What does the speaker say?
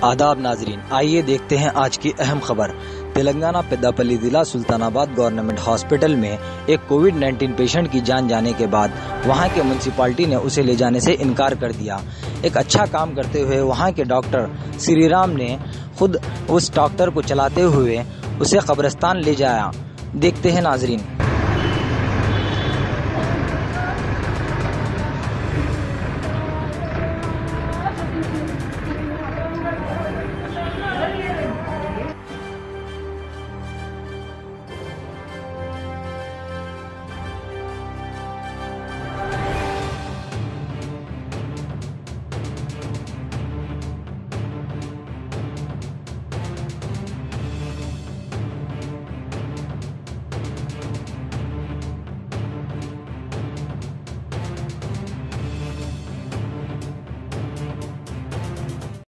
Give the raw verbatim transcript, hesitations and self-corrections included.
आदाब नाजरीन, आइए देखते हैं आज की अहम खबर। तेलंगाना पेद्दापल्ली जिला सुल्तानाबाद गवर्नमेंट हॉस्पिटल में एक कोविड नाइन्टीन पेशेंट की जान जाने के बाद वहां के म्यूनसिपालिटी ने उसे ले जाने से इनकार कर दिया। एक अच्छा काम करते हुए वहां के डॉक्टर श्रीराम ने खुद उस डॉक्टर को चलाते हुए उसे कब्रिस्तान ले जाया। देखते हैं नाजरीन।